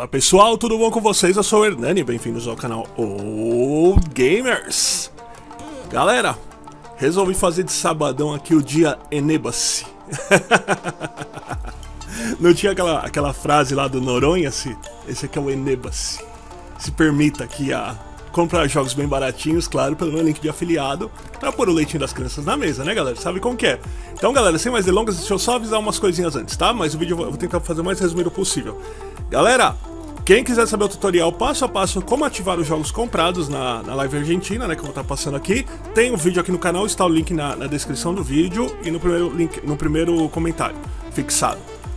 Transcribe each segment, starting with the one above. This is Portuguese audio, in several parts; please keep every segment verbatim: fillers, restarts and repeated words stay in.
Fala pessoal, tudo bom com vocês? Eu sou o Hernani, bem-vindos ao canal Old Gamers. Galera, resolvi fazer de sabadão aqui o dia Eneba-se. Não tinha aquela, aquela frase lá do Noronha-se? Esse aqui é o Eneba-se. Se permita aqui a comprar jogos bem baratinhos, claro, pelo meu link de afiliado, pra pôr o leitinho das crianças na mesa, né, galera? Sabe como que é? Então, galera, sem mais delongas, deixa eu só avisar umas coisinhas antes, tá? Mas o vídeo eu vou tentar fazer o mais resumido possível. Galera, quem quiser saber o tutorial passo a passo como ativar os jogos comprados na, na live argentina, né, que eu vou estar passando aqui, tem um vídeo aqui no canal, está o link na, na descrição do vídeo e no primeiro, link, no primeiro comentário fixado.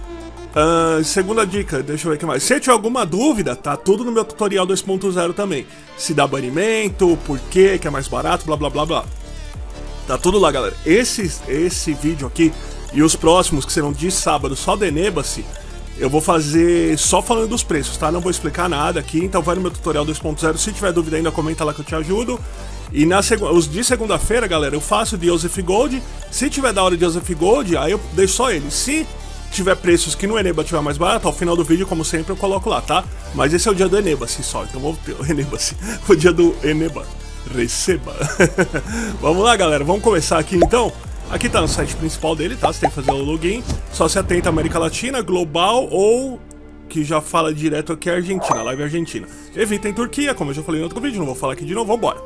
Uh, segunda dica, deixa eu ver o que mais. Se tiver alguma dúvida, tá tudo no meu tutorial dois ponto zero também. Se dá banimento, por quê, que é mais barato, blá blá blá blá. Tá tudo lá, galera. Esse, esse vídeo aqui e os próximos, que serão de sábado, só do Eneba-se, eu vou fazer só falando dos preços, tá? Não vou explicar nada aqui, então vai no meu tutorial dois ponto zero. Se tiver dúvida ainda, comenta lá que eu te ajudo. E na seg os de segunda-feira, galera, eu faço de Joseph Gold. Se tiver da hora de Joseph Gold, aí eu deixo só ele. Se tiver preços que no Eneba tiver mais barato, ao final do vídeo, como sempre, eu coloco lá, tá? Mas esse é o dia do Eneba-se só, então vou ter o Eneba-se, o dia do Eneba. Receba. Vamos lá, galera, vamos começar aqui então. Aqui tá no site principal dele, tá? Você tem que fazer o login. Só se atenta a América Latina, Global ou que já fala direto aqui a Argentina, live Argentina. Evitem Turquia, como eu já falei no outro vídeo, não vou falar aqui de novo, vambora.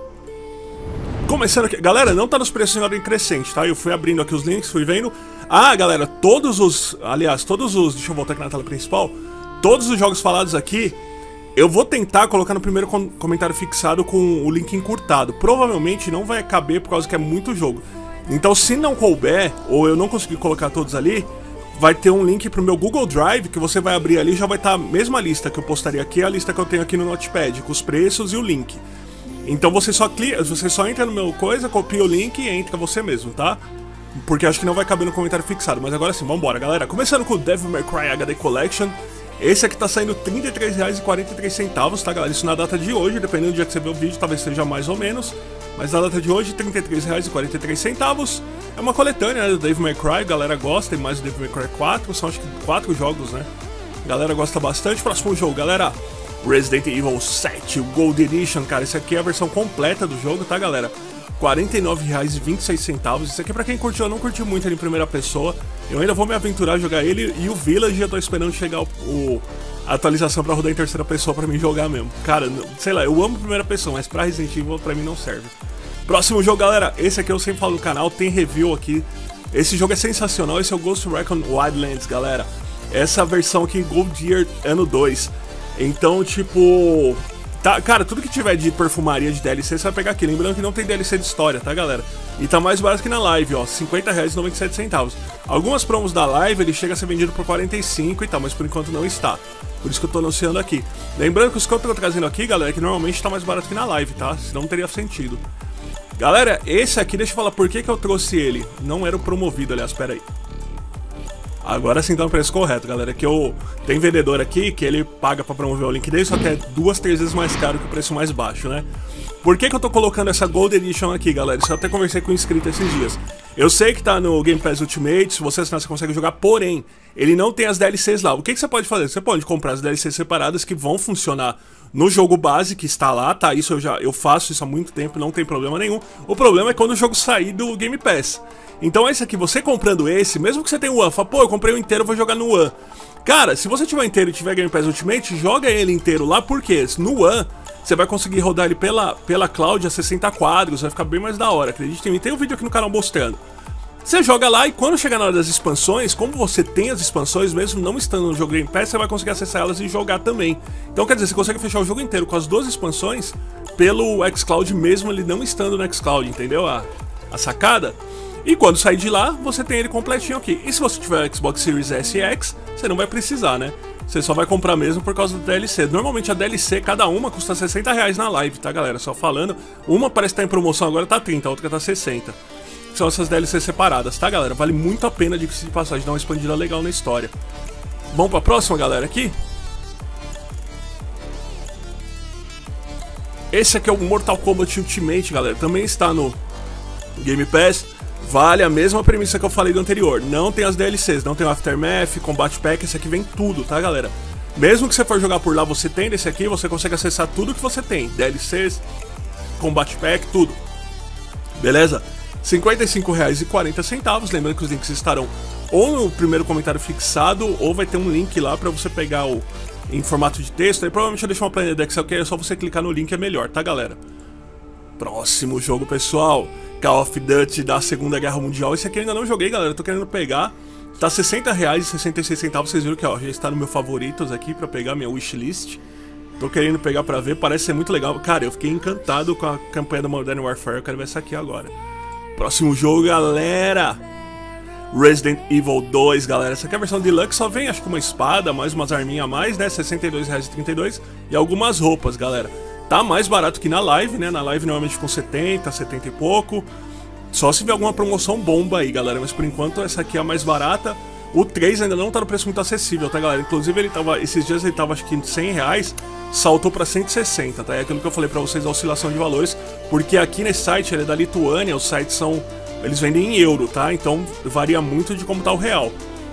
Começando aqui, galera, não tá nos preços em ordem crescente, tá? Eu fui abrindo aqui os links, fui vendo. Ah, galera, todos os, aliás, todos os, deixa eu voltar aqui na tela principal. Todos os jogos falados aqui, eu vou tentar colocar no primeiro com comentário fixado com o link encurtado. Provavelmente não vai caber por causa que é muito jogo. Então, se não couber, ou eu não conseguir colocar todos ali, vai ter um link pro meu Google Drive, que você vai abrir ali, já vai estar a mesma lista que eu postaria aqui, a lista que eu tenho aqui no Notepad, com os preços e o link. Então você só clica, você só entra no meu coisa, copia o link e entra você mesmo, tá? Porque acho que não vai caber no comentário fixado. Mas agora sim, vambora, galera. Começando com o Devil May Cry H D Collection. Esse aqui tá saindo trinta e três reais e quarenta e três centavos, tá, galera? Isso na data de hoje, dependendo do dia que você vê o vídeo, talvez seja mais ou menos. Mas na data de hoje, trinta e três reais e quarenta e três centavos. É uma coletânea, né, do Devil May Cry. A galera gosta, tem mais do Devil May Cry quatro. São acho que quatro jogos, né? A galera gosta bastante. Próximo jogo, galera. Resident Evil sete, o Gold Edition, cara, esse aqui é a versão completa do jogo, tá, galera? quarenta e nove reais e vinte e seis centavos. Isso aqui é pra quem curtiu, eu não curti muito ele em primeira pessoa. Eu ainda vou me aventurar a jogar ele e o Village, eu tô esperando chegar o, o, a atualização pra rodar em terceira pessoa pra mim jogar mesmo. Cara, sei lá, eu amo primeira pessoa, mas pra Resident Evil pra mim não serve. Próximo jogo, galera, esse aqui eu sempre falo no canal, tem review aqui. Esse jogo é sensacional, esse é o Ghost Recon Wildlands, galera. Essa versão aqui, Gold Year ano dois. Então, tipo... Tá, cara, tudo que tiver de perfumaria de D L C, você vai pegar aqui. Lembrando que não tem D L C de história, tá, galera? E tá mais barato que na live, ó. cinquenta reais e noventa e sete centavos. Algumas promos da live, ele chega a ser vendido por quarenta e cinco e tal, mas por enquanto não está. Por isso que eu tô anunciando aqui. Lembrando que os que eu tô trazendo aqui, galera, que normalmente tá mais barato que na live, tá? Senão não teria sentido. Galera, esse aqui, deixa eu falar por que que eu trouxe ele. Não era o promovido, aliás, pera aí. Agora sim tá no preço correto, galera, que eu... Tem vendedor aqui que ele paga pra promover o link dele, só que é duas, três vezes mais caro que o preço mais baixo, né? Por que que eu tô colocando essa Gold Edition aqui, galera? Isso eu até conversei com um inscrito esses dias. Eu sei que tá no Game Pass Ultimate, se você assinar você consegue jogar, porém, ele não tem as D L Cs lá. O que que você pode fazer? Você pode comprar as D L Cs separadas que vão funcionar no jogo base que está lá, tá? Isso eu já eu faço isso há muito tempo, não tem problema nenhum. O problema é quando o jogo sair do Game Pass. Então esse aqui, você comprando esse, mesmo que você tenha o One, fala, pô, eu comprei o inteiro, eu vou jogar no One. Cara, se você tiver inteiro e tiver Game Pass Ultimate, joga ele inteiro lá, porque no One você vai conseguir rodar ele pela, pela cloud a sessenta quadros, vai ficar bem mais da hora, acredite em mim. Tem um vídeo aqui no canal mostrando. Você joga lá e quando chegar na hora das expansões, como você tem as expansões, mesmo não estando no jogo Game Pass, você vai conseguir acessar elas e jogar também. Então quer dizer, você consegue fechar o jogo inteiro com as duas expansões pelo xCloud, mesmo ele não estando no xCloud, entendeu? A, a sacada? E quando sair de lá, você tem ele completinho aqui. E se você tiver Xbox Series S e X, você não vai precisar, né? Você só vai comprar mesmo por causa do D L C. Normalmente a D L C, cada uma, custa sessenta reais na live, tá, galera? Só falando. Uma parece estar em promoção agora, tá trinta, a outra tá sessenta. São essas D L C separadas, tá, galera? Vale muito a pena, diga-se de passagem, dar uma expandida legal na história. Vamos pra próxima, galera, aqui? Esse aqui é o Mortal Kombat Ultimate, galera. Também está no Game Pass. Vale a mesma premissa que eu falei do anterior. Não tem as D L Cs, não tem o Aftermath, Combat Pack, esse aqui vem tudo, tá, galera? Mesmo que você for jogar por lá, você tem desse aqui, você consegue acessar tudo que você tem. D L Cs, Combat Pack, tudo. Beleza? cinquenta e cinco reais e quarenta centavos. Lembrando que os links estarão ou no primeiro comentário fixado, ou vai ter um link lá pra você pegar o em formato de texto. Aí provavelmente eu deixo uma planilha do Excel que é só você clicar no link, é melhor, tá, galera? Próximo jogo, pessoal. Call of Duty da Segunda Guerra Mundial. Esse aqui eu ainda não joguei, galera. Eu tô querendo pegar. Tá sessenta reais e sessenta e seis centavos. Vocês viram que ó, já está no meu favoritos aqui pra pegar minha wishlist. Tô querendo pegar pra ver. Parece ser muito legal. Cara, eu fiquei encantado com a campanha do Modern Warfare. Eu quero ver essa aqui agora. Próximo jogo, galera. Resident Evil dois, galera. Essa aqui é a versão Deluxe. Só vem, acho que uma espada, mais umas arminhas a mais, né? sessenta e dois reais e trinta e dois centavos. E algumas roupas, galera. Tá mais barato que na live, né? Na live normalmente com setenta, setenta e pouco. Só se vier alguma promoção bomba aí, galera. Mas por enquanto essa aqui é a mais barata. O três ainda não tá no preço muito acessível, tá, galera? Inclusive ele tava, esses dias ele tava acho que cem reais, saltou pra cento e sessenta, tá? É aquilo que eu falei pra vocês, a oscilação de valores. Porque aqui nesse site, ele é da Lituânia, os sites são... eles vendem em euro, tá? Então varia muito de como tá o real.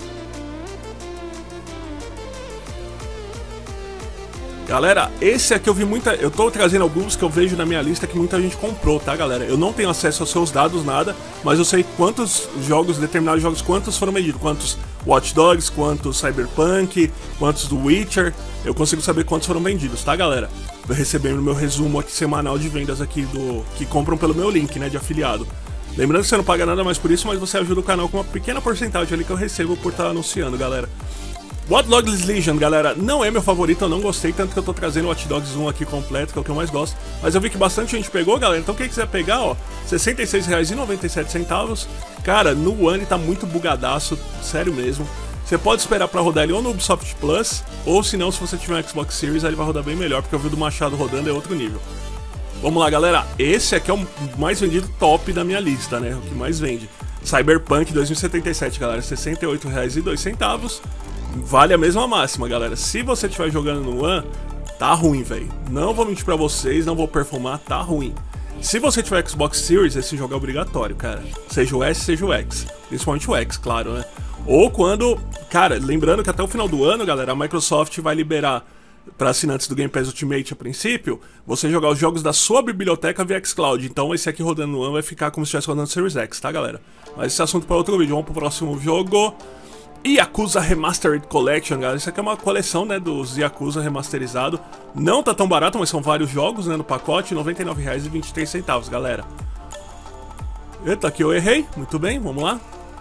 Galera, esse aqui eu vi muita... eu tô trazendo alguns que eu vejo na minha lista que muita gente comprou, tá, galera? Eu não tenho acesso aos seus dados, nada, mas eu sei quantos jogos, determinados jogos, quantos foram vendidos. Quantos Watch Dogs, quantos Cyberpunk, quantos do Witcher. Eu consigo saber quantos foram vendidos, tá, galera? Eu recebi no meu resumo aqui semanal de vendas aqui do... que compram pelo meu link, né, de afiliado. Lembrando que você não paga nada mais por isso, mas você ajuda o canal com uma pequena porcentagem ali que eu recebo por estar anunciando, galera. Watch Dogs Legion, galera, não é meu favorito, eu não gostei, tanto que eu tô trazendo o Watch Dogs um aqui completo, que é o que eu mais gosto. Mas eu vi que bastante gente pegou, galera, então quem quiser pegar, ó, sessenta e seis reais e noventa e sete centavos. Cara, no One tá muito bugadaço, sério mesmo. Você pode esperar pra rodar ele ou no Ubisoft Plus, ou se não, se você tiver um Xbox Series, aí ele vai rodar bem melhor, porque eu vi do Machado rodando é outro nível. Vamos lá, galera, esse aqui é o mais vendido top da minha lista, né, o que mais vende. Cyberpunk dois mil e setenta e sete, galera, sessenta e oito reais e dois centavos. Vale a mesma máxima, galera. Se você estiver jogando no One, tá ruim, velho. Não vou mentir pra vocês, não vou perfumar, tá ruim. Se você tiver Xbox Series, esse jogo é obrigatório, cara. Seja o S, seja o X. Principalmente o X, claro, né? Ou quando... cara, lembrando que até o final do ano, galera, a Microsoft vai liberar para assinantes do Game Pass Ultimate, a princípio, você jogar os jogos da sua biblioteca via xCloud. Então esse aqui rodando no One vai ficar como se estivesse rodando no Series X, tá, galera? Mas esse assunto para outro vídeo. Vamos pro próximo jogo. Yakuza Remastered Collection, galera. Isso aqui é uma coleção, né, dos Yakuza remasterizado. Não tá tão barato, mas são vários jogos, né, no pacote. noventa e nove reais e vinte e três centavos, galera. Eita, aqui eu errei. Muito bem, vamos lá.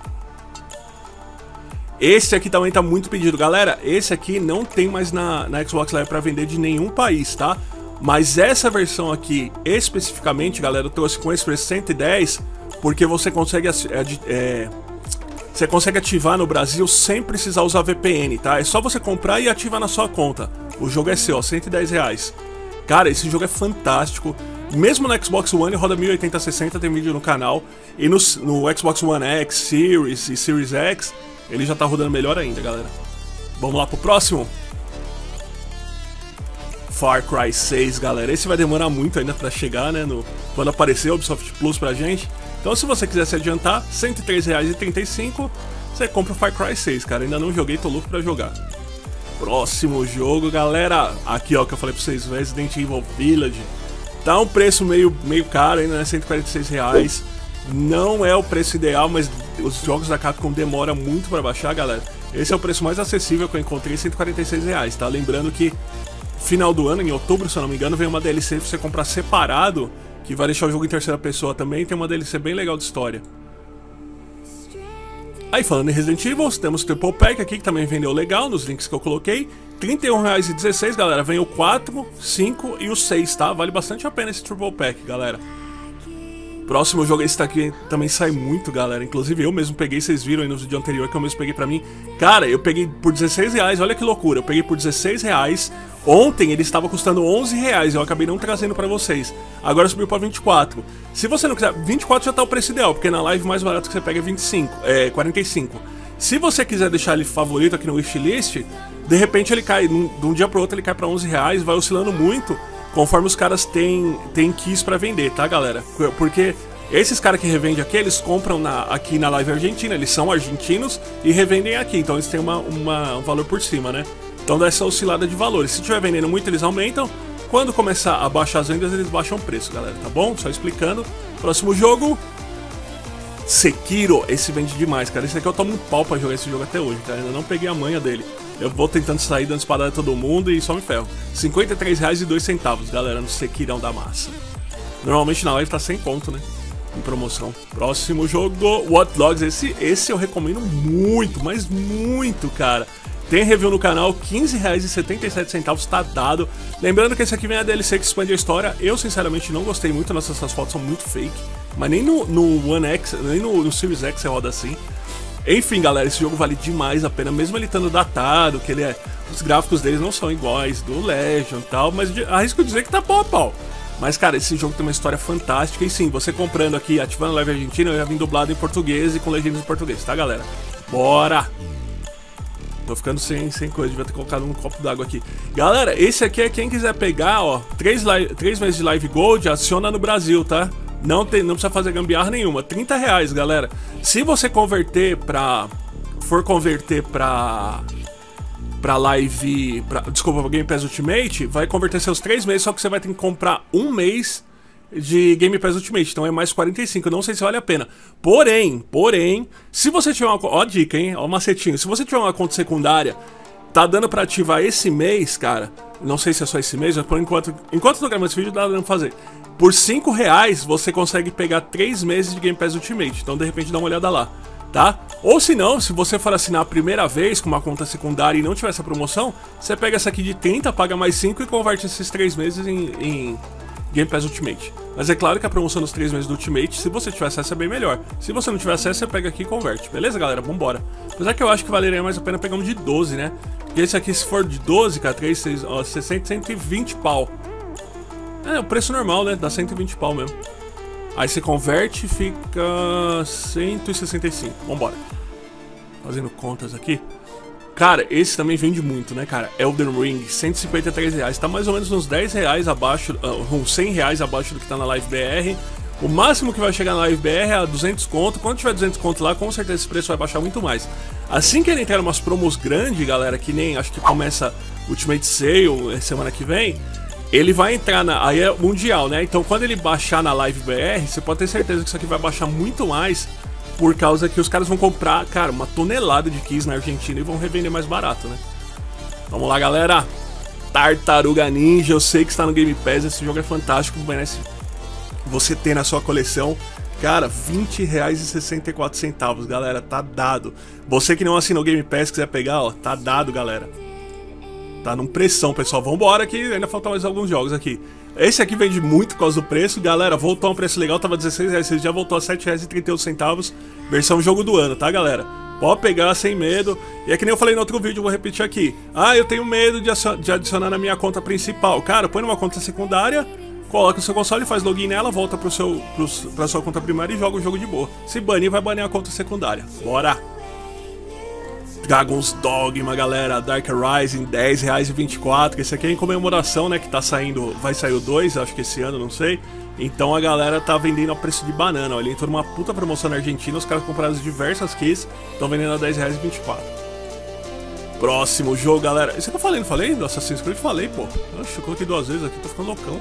Esse aqui também tá muito pedido, galera. Esse aqui não tem mais na, na Xbox Live pra vender de nenhum país, tá? Mas essa versão aqui, especificamente, galera, eu trouxe com esse preço cento e dez, porque você consegue... É, Você consegue ativar no Brasil sem precisar usar V P N, tá? É só você comprar e ativar na sua conta. O jogo é seu, ó, cento e dez reais. Cara, esse jogo é fantástico. Mesmo no Xbox One roda mil e oitenta sessenta, tem vídeo no canal. E no, no Xbox One X, Series e Series X, ele já tá rodando melhor ainda, galera. Vamos lá pro próximo. Far Cry seis, galera. Esse vai demorar muito ainda pra chegar, né? No, quando aparecer o Ubisoft Plus pra gente. Então se você quiser se adiantar, cento e três reais e trinta e cinco centavos, você compra o Far Cry seis, cara. Ainda não joguei, tô louco pra jogar. Próximo jogo, galera. Aqui, ó, que eu falei pra vocês, Resident Evil Village. Tá um preço meio, meio caro ainda, né? cento e quarenta e seis reais. Não é o preço ideal, mas os jogos da Capcom demoram muito pra baixar, galera. Esse é o preço mais acessível que eu encontrei, cento e quarenta e seis reais, tá? Lembrando que final do ano, em outubro, se eu não me engano, vem uma D L C pra você comprar separado, que vai deixar o jogo em terceira pessoa também. Tem uma D L C bem legal de história. Aí falando em Resident Evil, temos o Triple Pack aqui, que também vendeu legal, nos links que eu coloquei. trinta e um reais e dezesseis centavos, galera. Vem o quatro, cinco e o seis, tá? Vale bastante a pena esse Triple Pack, galera. Próximo jogo, esse daqui também sai muito, galera. Inclusive eu mesmo peguei, vocês viram aí no vídeo anterior que eu mesmo peguei pra mim. Cara, eu peguei por dezesseis reais, olha que loucura. Eu peguei por dezesseis reais. Ontem ele estava custando onze reais, eu acabei não trazendo pra vocês. Agora subiu pra vinte e quatro. Se você não quiser, vinte e quatro já tá o preço ideal, porque na live mais barato que você pega é vinte e cinco, é quarenta e cinco. Se você quiser deixar ele favorito aqui no wishlist, de repente ele cai, de um dia pro outro ele cai pra onze reais, vai oscilando muito, conforme os caras têm, têm keys pra vender, tá, galera? Porque esses caras que revendem aqui, eles compram na, aqui na live argentina, eles são argentinos e revendem aqui, então eles têm uma, uma, um valor por cima, né? Então dá essa oscilada de valores. Se tiver vendendo muito, eles aumentam. Quando começar a baixar as vendas, eles baixam o preço, galera, tá bom? Só explicando. Próximo jogo, Sekiro. Esse vende demais, cara. Esse aqui eu tomo um pau pra jogar esse jogo até hoje, cara. Ainda não peguei a manha dele. Eu vou tentando sair dando espadada a todo mundo e só me ferro. cinquenta e três reais e dois centavos, galera, no Sekirão da massa. Normalmente na live tá cem conto, né? Em promoção. Próximo jogo, Watch Dogs. Esse, esse eu recomendo muito, mas muito, cara. Tem review no canal, quinze reais e setenta e sete centavos, tá dado. Lembrando que esse aqui vem a D L C que expande a história. Eu, sinceramente, não gostei muito. Nossas essas fotos são muito fake. Mas nem no, no One X, nem no, no Series X você roda assim. Enfim, galera, esse jogo vale demais a pena. Mesmo ele estando datado, que ele é... Os gráficos deles não são iguais do Legion e tal. Mas arrisco dizer que tá pau a pau. Mas, cara, esse jogo tem uma história fantástica. E sim, você comprando aqui, ativando a live argentina, eu já vim dublado em português e com legendas em português, tá, galera? Bora! Tô ficando sem, sem coisa, devia ter colocado um copo d'água aqui. Galera, esse aqui é quem quiser pegar, ó, três meses de Live Gold, adiciona no Brasil, tá? Não, tem, não precisa fazer gambiarra nenhuma. trinta reais, galera. Se você converter pra... For converter pra... Pra live... Pra, desculpa, pra Game Pass Ultimate, vai converter seus três meses, só que você vai ter que comprar um mês de Game Pass Ultimate, então é mais quarenta e cinco, eu não sei se vale a pena. Porém, porém, se você tiver uma... Ó a dica, hein, ó o macetinho. Se você tiver uma conta secundária, tá dando pra ativar esse mês, cara, não sei se é só esse mês, mas por enquanto, enquanto eu tô gravando esse vídeo, dá dando pra fazer. Por cinco reais, você consegue pegar três meses de Game Pass Ultimate, então de repente dá uma olhada lá, tá? Ou se não, se você for assinar a primeira vez com uma conta secundária e não tiver essa promoção, você pega essa aqui de trinta, paga mais cinco e converte esses três meses em... em Game Pass Ultimate. Mas é claro que a promoção dos três meses do Ultimate, se você tiver acesso, é bem melhor. Se você não tiver acesso, você pega aqui e converte. Beleza, galera? Vambora. Apesar que eu acho que valeria mais a pena pegar um de doze, né? Porque esse aqui, se for de doze, cara, três, seis, ó, sessenta, cento e vinte pau. É, o preço normal, né? Dá cento e vinte pau mesmo. Aí você converte e fica cento e sessenta e cinco. Vambora. Fazendo contas aqui. Cara, esse também vende muito, né, cara? Elden Ring, cento e cinquenta e três reais. Tá mais ou menos uns dez reais abaixo, uh, uns cem reais abaixo do que tá na Live B R. O máximo que vai chegar na Live B R é a duzentos conto. Quando tiver duzentos conto lá, com certeza esse preço vai baixar muito mais. Assim que ele entrar umas promos grandes, galera, que nem acho que começa Ultimate Sale semana que vem, ele vai entrar na... Aí é mundial, né? Então quando ele baixar na Live B R, você pode ter certeza que isso aqui vai baixar muito mais. Por causa que os caras vão comprar, cara, uma tonelada de keys na Argentina e vão revender mais barato, né? Vamos lá, galera. Tartaruga Ninja, eu sei que está no Game Pass, esse jogo é fantástico, merece você ter na sua coleção. Cara, vinte reais e sessenta e quatro centavos, galera, tá dado. Você que não assinou o Game Pass, quiser pegar, ó, tá dado, galera. Tá num pressão, pessoal. Vambora que ainda faltam mais alguns jogos aqui. Esse aqui vende muito por causa do preço. Galera, voltou a um preço legal, tava dezesseis reais, já voltou a sete reais e trinta e oito centavos. Versão jogo do ano, tá, galera? Pode pegar sem medo. E é que nem eu falei no outro vídeo, eu vou repetir aqui. Ah, eu tenho medo de, de adicionar na minha conta principal. Cara, põe numa conta secundária, coloca o seu console, faz login nela, volta pro seu, pro, pra sua conta primária e joga o jogo de boa. Se banir, vai banir a conta secundária. Bora! Dragon's Dogma, galera, Dark Rising, dez reais e vinte e quatro. Esse aqui é em comemoração, né, que tá saindo, vai sair o dois, acho que esse ano, não sei. Então a galera tá vendendo a preço de banana, ó. Ele entrou numa puta promoção na Argentina, os caras compraram diversas keys, estão vendendo a dez reais e vinte e quatro. Próximo jogo, galera. Esse que eu falei, não falei? Do Assassin's Creed, falei, pô. Oxe, eu coloquei duas vezes aqui, tô ficando loucão.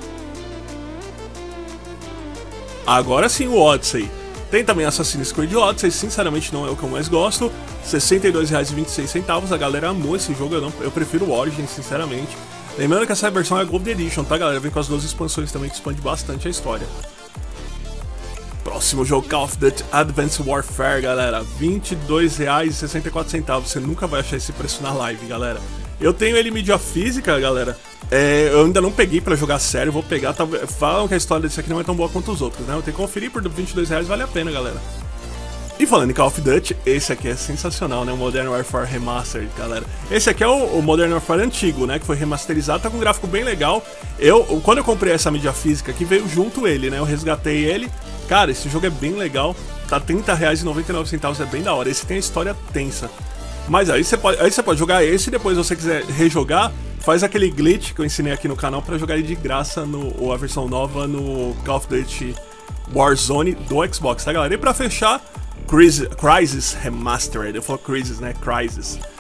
Agora sim o Odyssey. Tem também Assassin's Creed Odyssey, sinceramente não é o que eu mais gosto. sessenta e dois reais e vinte e seis centavos, a galera amou esse jogo, eu, não, eu prefiro o Origin, sinceramente. Lembrando que essa versão é Gold Edition, tá, galera? Vem com as duas expansões também, que expande bastante a história. Próximo jogo, Call of Duty Advanced Warfare, galera. vinte e dois reais e sessenta e quatro centavos, você nunca vai achar esse preço na live, galera. Eu tenho ele em mídia física, galera. É, eu ainda não peguei pra jogar sério, vou pegar. Tá, falam que a história desse aqui não é tão boa quanto os outros, né? Eu tenho que conferir, por vinte e dois reais vale a pena, galera. E falando em Call of Duty, esse aqui é sensacional, né? O Modern Warfare Remastered, galera. Esse aqui é o, o Modern Warfare antigo, né? Que foi remasterizado, tá com um gráfico bem legal. Eu, quando eu comprei essa mídia física aqui, veio junto ele, né? Eu resgatei ele. Cara, esse jogo é bem legal. Tá trinta reais e noventa e nove centavos, é bem da hora. Esse tem a história tensa. Mas aí você pode, aí você pode jogar esse e depois, se você quiser rejogar, faz aquele glitch que eu ensinei aqui no canal pra jogar ele de graça, no, ou a versão nova no Call of Duty Warzone do Xbox, tá, galera? E pra fechar, Crysis, Crysis Remastered. Eu falo Crysis, né? Crysis.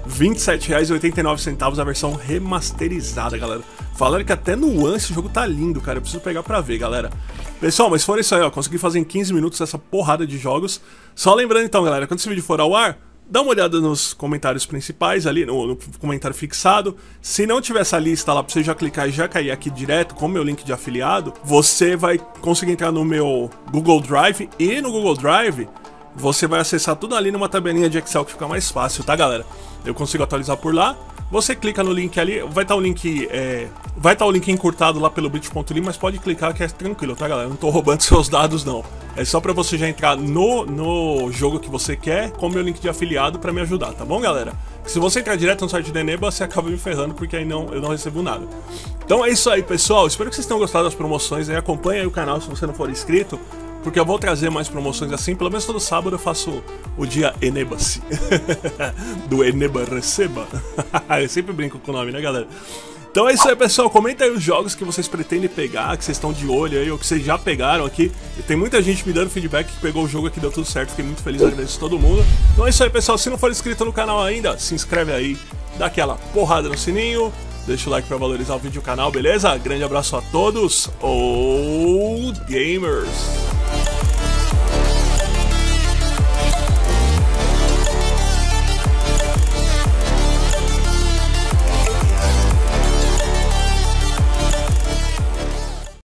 vinte e sete reais e oitenta e nove centavos a versão remasterizada, galera. Falaram que até nuance o jogo tá lindo, cara. Eu preciso pegar pra ver, galera. Pessoal, mas fora isso aí, ó, consegui fazer em quinze minutos essa porrada de jogos. Só lembrando então, galera, quando esse vídeo for ao ar, dá uma olhada nos comentários principais ali, no, no comentário fixado. Se não tiver essa lista lá pra você já clicar e já cair aqui direto com o meu link de afiliado, você vai conseguir entrar no meu Google Drive, e no Google Drive você vai acessar tudo ali numa tabelinha de Excel que fica mais fácil, tá, galera? Eu consigo atualizar por lá. Você clica no link ali, vai estar tá o link é, vai estar tá o link encurtado lá pelo bit ponto ly, mas pode clicar que é tranquilo, tá, galera? Eu não tô roubando seus dados, não. É só pra você já entrar no, no jogo que você quer com o meu link de afiliado pra me ajudar, tá bom, galera? Se você entrar direto no site da Eneba, você acaba me ferrando, porque aí não, eu não recebo nada. Então é isso aí, pessoal. Espero que vocês tenham gostado das promoções aí. Acompanha aí o canal se você não for inscrito, porque eu vou trazer mais promoções assim. Pelo menos todo sábado eu faço o dia Eneba-se. Do Eneba Receba. Eu sempre brinco com o nome, né, galera? Então é isso aí, pessoal. Comenta aí os jogos que vocês pretendem pegar, que vocês estão de olho aí, ou que vocês já pegaram aqui. E tem muita gente me dando feedback que pegou o jogo aqui, deu tudo certo. Fiquei muito feliz, agradeço a todo mundo. Então é isso aí, pessoal. Se não for inscrito no canal ainda, se inscreve aí, dá aquela porrada no sininho, deixa o like pra valorizar o vídeo e o canal, beleza? Grande abraço a todos. Old Gamers!